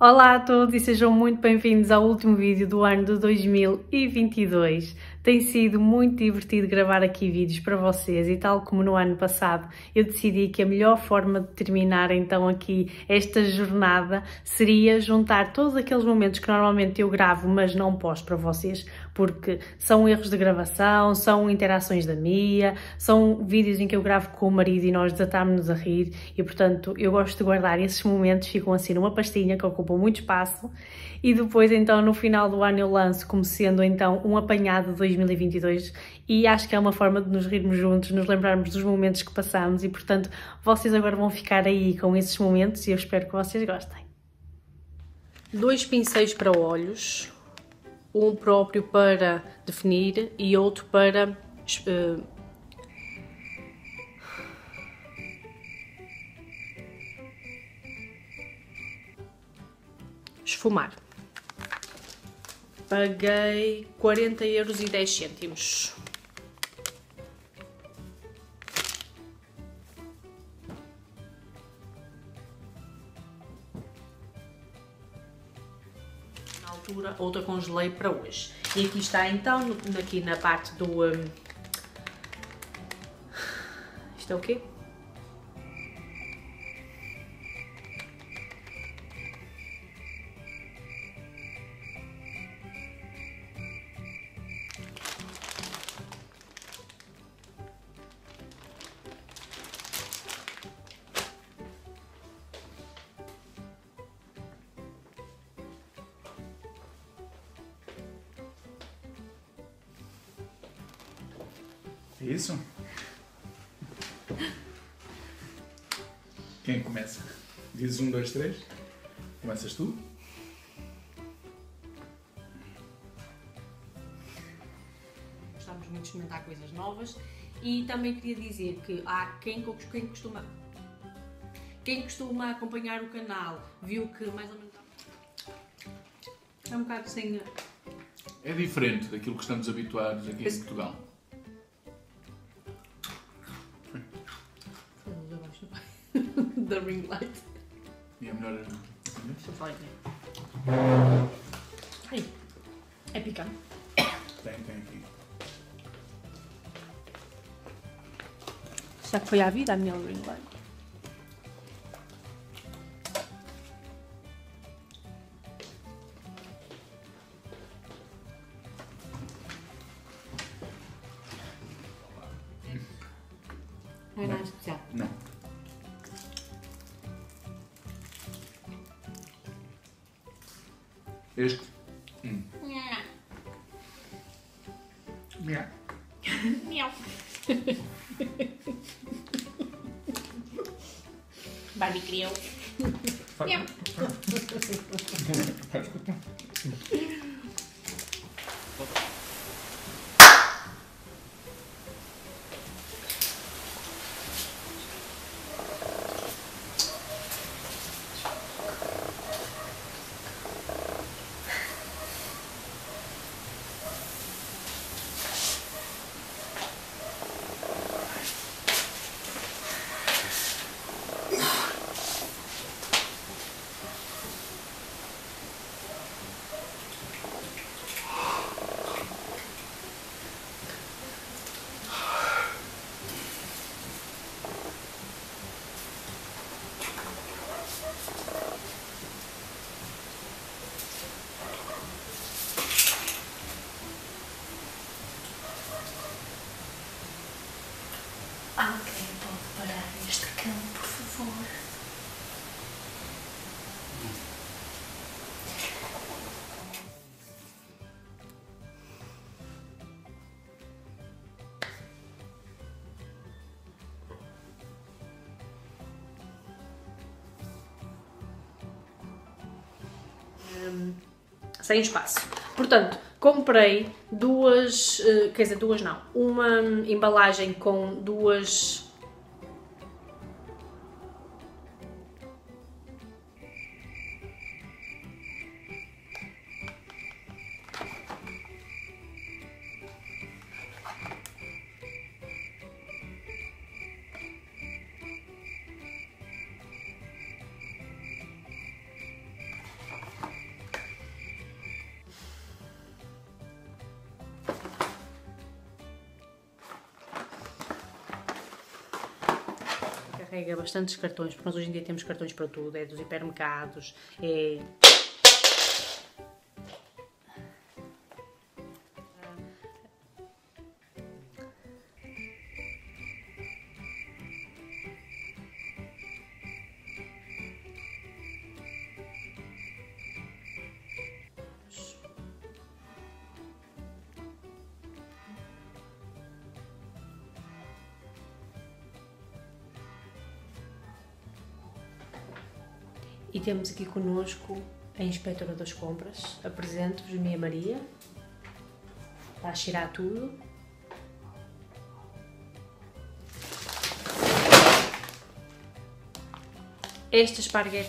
Olá a todos e sejam muito bem-vindos ao último vídeo do ano de 2022. Tem sido muito divertido gravar aqui vídeos para vocês e tal como no ano passado eu decidi que a melhor forma de terminar então aqui esta jornada seria juntar todos aqueles momentos que normalmente eu gravo mas não posto para vocês porque são erros de gravação, são interações da Mia, são vídeos em que eu gravo com o marido e nós desatámos-nos a rir e portanto eu gosto de guardar esses momentos, ficam assim numa pastinha que ocupam muito espaço e depois então no final do ano eu lanço como sendo então um apanhado de 2022 e acho que é uma forma de nos rirmos juntos, nos lembrarmos dos momentos que passamos e portanto vocês agora vão ficar aí com esses momentos e eu espero que vocês gostem. 2 pincéis para olhos, um próprio para definir e outro para esfumar. Paguei 40,10 €. Na altura, outra congelei para hoje. E aqui está então, aqui na parte do... Isto é o quê? É isso? Quem começa? Dizes 1, 2, 3. Começas tu? Gostamos muito de experimentar coisas novas e também queria dizer que há quem costuma acompanhar o canal viu que mais ou menos é um bocado sem... É diferente daquilo que estamos habituados aqui em Portugal. Da ring light. E é melhor... Deixa eu falar aqui. Ai, é picante. Tem aqui. Será que foi à vida a minha ring light? Não é nada especial. Não. Este? Miau. Miau. Barbie criou. Miau. Alguém pode parar este cão, por favor? Sem espaço. Portanto, comprei duas, quer dizer, duas não, uma embalagem com duas... carrega bastantes cartões, porque nós hoje em dia temos cartões para tudo, é dos hipermercados, é... E temos aqui connosco a inspetora das compras. Apresento-vos a minha Maria. Está a cheirar tudo. Este esparguete.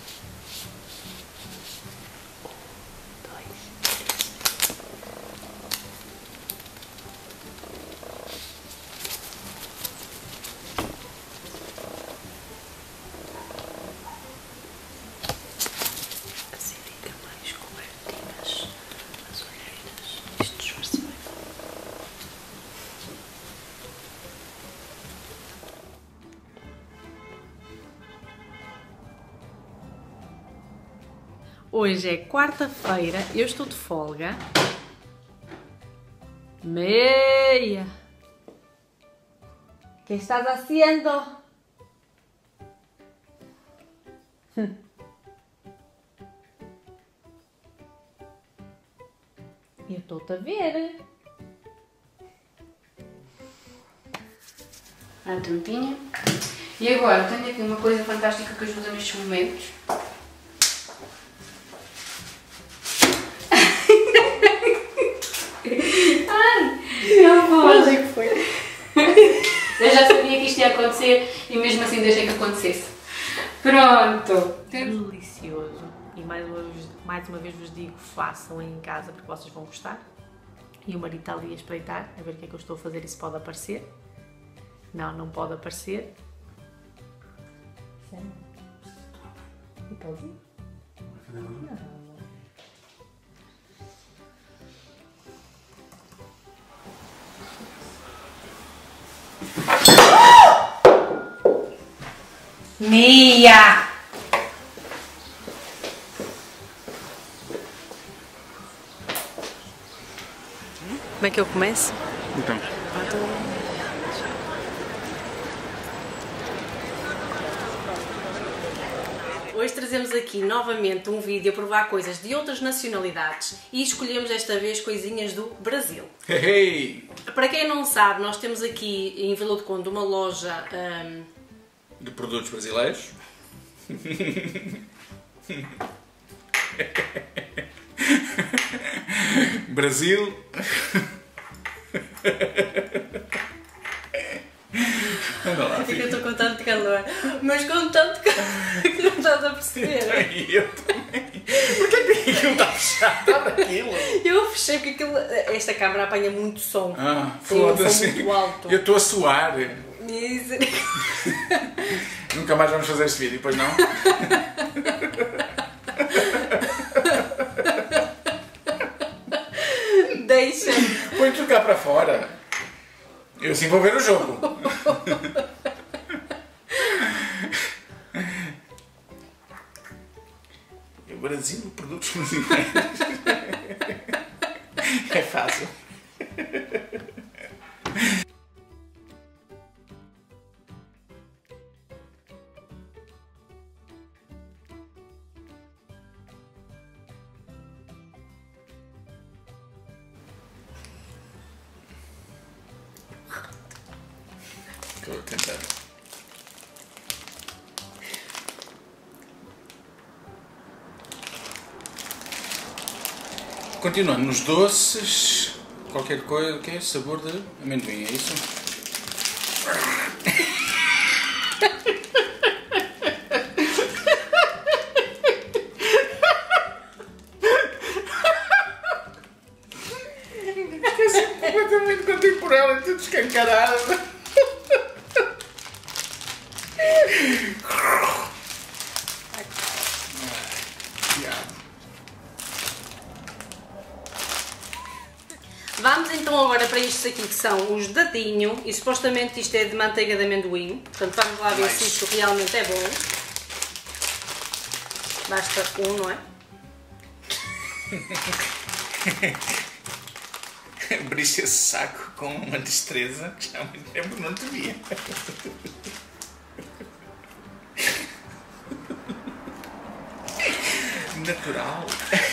Hoje é quarta-feira, eu estou de folga. Meia! ¿Qué estás haciendo? Eu estou-te a ver. Há um tampinha. E agora tenho aqui uma coisa fantástica que ajuda nestes momentos. Onde é que foi? Eu já sabia que isto ia acontecer e mesmo assim deixei que acontecesse. Pronto! Delicioso. E mais uma vez vos digo, façam em casa porque vocês vão gostar. E o marido está ali a espreitar, a ver o que é que eu estou a fazer e se pode aparecer. Não, não pode aparecer. Sério? E pode ir? Não. Mia! Como é que eu começo? Então. Hoje trazemos aqui novamente um vídeo a provar coisas de outras nacionalidades e escolhemos esta vez coisinhas do Brasil. Hey! Para quem não sabe, nós temos aqui em Vila do Conde uma loja De produtos brasileiros. Brasil. Anda lá, que eu estou com tanto calor, mas com tanto calor que não estás a perceber. E eu também. Porquê que aquilo está fechado? Está daquilo? Eu fechei porque esta câmera apanha muito som. Tem um som foda-se. muito alto. Eu estou a suar. Isso. Nunca mais vamos fazer este vídeo, pois não? Deixa-me. Põe tudo cá para fora. Eu sim vou ver o jogo. O Brasil, produtos brasileiros. É fácil. Estou a tentar. Continuando nos doces, qualquer coisa, que é sabor de amendoim, é isso? Esqueci completamente contemporâneo, tudo escancarado. Vamos então agora para estes aqui que são os dadinho e supostamente isto é de manteiga de amendoim. Portanto, vamos lá ver se isto realmente é bom. Basta um, não é? Abriste esse saco com uma destreza que já há muito tempo não te via. Natural.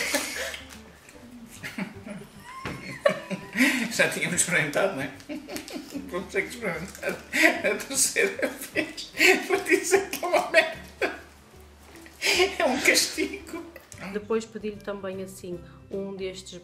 Já tínhamos experimentado, não é? Vamos ter que experimentar a terceira vez para dizer que é uma merda. É um castigo. Depois pedi-lhe também assim um destes...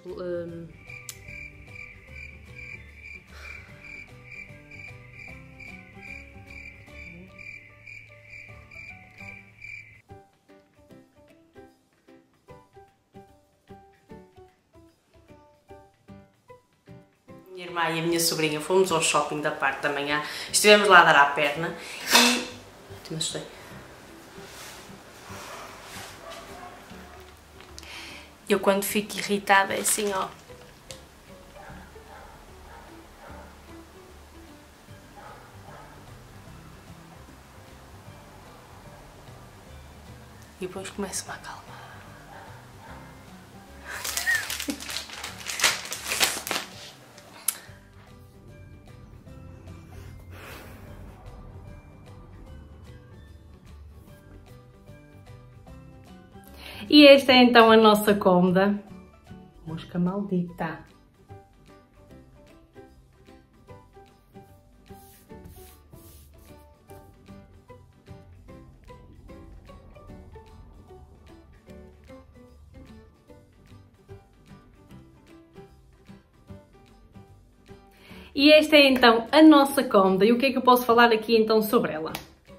Minha irmã e a minha sobrinha fomos ao shopping da parte da manhã, estivemos lá a dar à perna e... Me assustei. Eu quando fico irritada é assim, ó. E depois começo-me a acalmar. E esta é então a nossa cômoda. Mosca maldita. E esta é então a nossa cômoda. E o que é que eu posso falar aqui então sobre ela?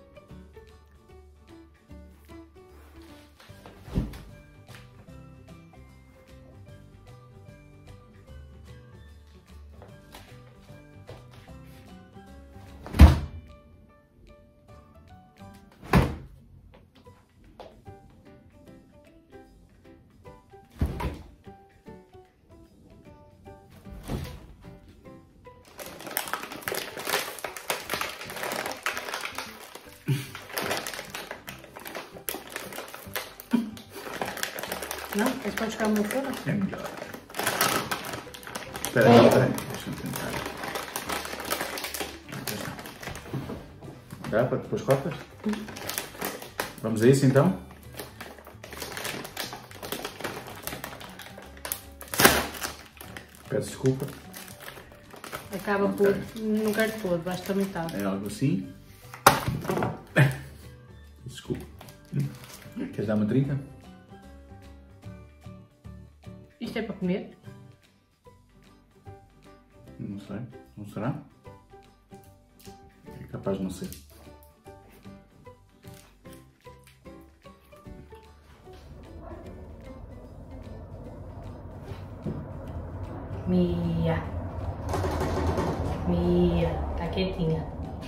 Não? Queres para buscar o meu forno? É melhor. Espera aí, deixa-me tentar. Dá para depois cortas? Vamos a isso então? Peço desculpa. Acaba por... Não quero todo, basta metade. É algo assim. Desculpa. Queres dar uma trinca? Isto é para comer? Não sei. Não será? É capaz de não ser. Mia. Mia. Está quietinha.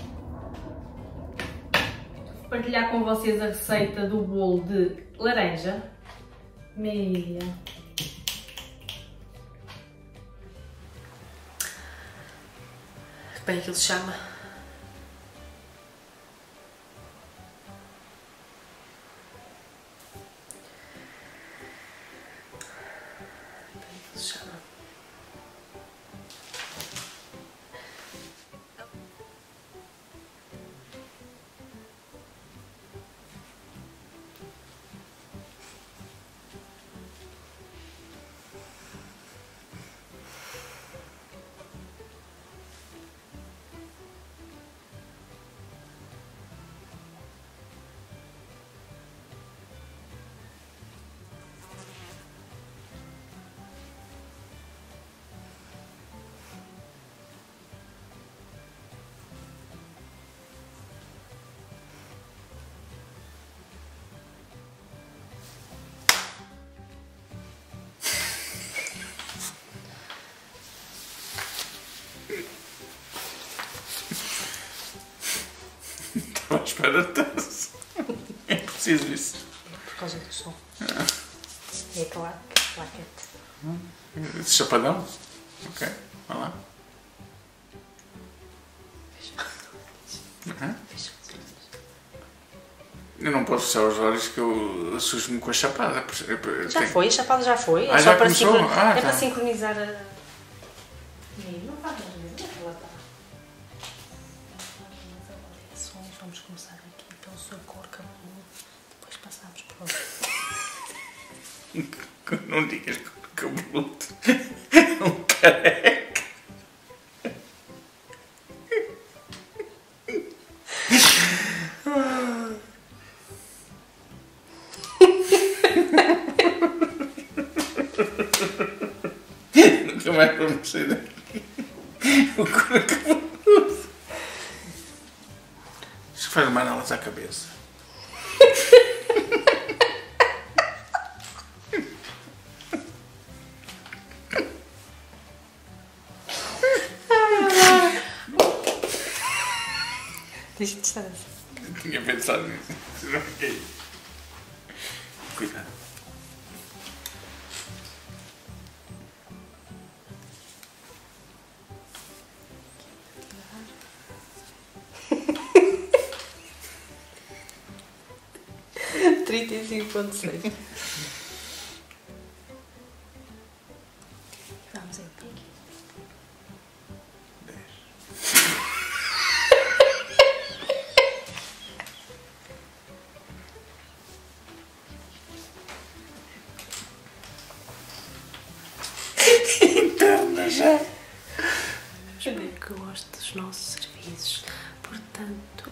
Vou partilhar com vocês a receita do bolo de laranja. Mia. Como é que ele se chama? Como é que ele se chama? Estou à espera de tanto. É preciso isso. Por causa do som. É claro, claquete. Esse chapadão? Ok, vai lá. Fecha os olhos. Eu não posso fechar os olhos que eu assusto-me com a chapada. Já foi, a chapada já foi. É Ah, só já para, começou? é Tá. para sincronizar a... Não faz mais vezes, ela está. Vamos começar aqui pelo seu cor cabeludo, depois passamos para o... Não digas cabeludo. Um careca. Nunca mais vamos sair daqui. O cor cabeludo. Isso faz uma análise à cabeça. Deixa de estar assim. Eu tinha pensado nisso. Não fiquei. Cuidado. Vamos em pique. 10. Interna já. Espero que goste dos nossos serviços. Portanto...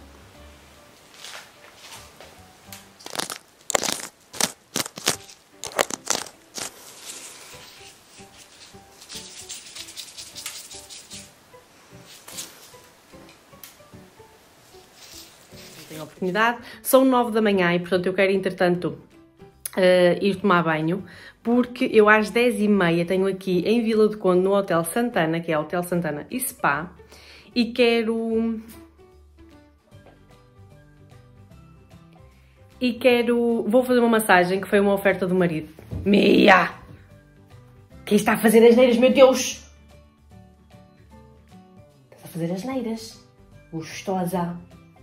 Tenho a oportunidade. São 9 da manhã e, portanto, eu quero, entretanto, ir tomar banho, porque eu às 10h30 tenho aqui em Vila do Conde, no Hotel Santana, que é o Hotel Santana e Spa, e vou fazer uma massagem que foi uma oferta do marido. Mia! Quem está a fazer asneiras, meu Deus? Estás a fazer asneiras. Gostosa.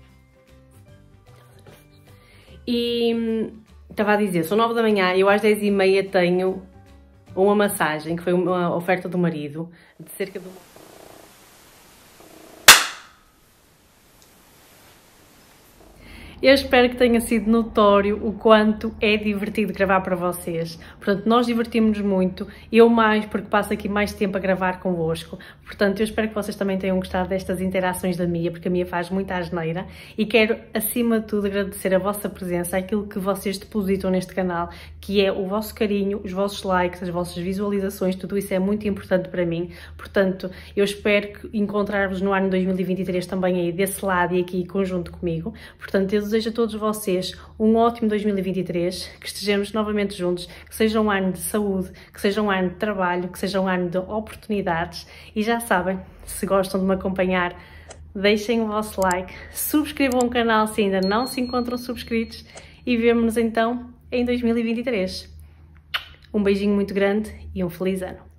E estava a dizer, são 9 da manhã e eu às 10h30 tenho uma massagem, que foi uma oferta do marido, de cerca de uma... Eu espero que tenha sido notório o quanto é divertido gravar para vocês. Portanto, nós divertimos-nos muito, eu mais porque passo aqui mais tempo a gravar convosco. Portanto, eu espero que vocês também tenham gostado destas interações da Mia, porque a Mia faz muita asneira. E quero, acima de tudo, agradecer a vossa presença, aquilo que vocês depositam neste canal, que é o vosso carinho, os vossos likes, as vossas visualizações, tudo isso é muito importante para mim. Portanto, eu espero encontrar-vos no ano 2023 também aí desse lado e aqui conjunto comigo. Portanto, eu desejo a todos vocês um ótimo 2023, que estejamos novamente juntos, que seja um ano de saúde, que seja um ano de trabalho, que seja um ano de oportunidades. E já sabem, se gostam de me acompanhar, deixem o vosso like, subscrevam o canal se ainda não se encontram subscritos e vemo-nos então em 2023. Um beijinho muito grande e um feliz ano!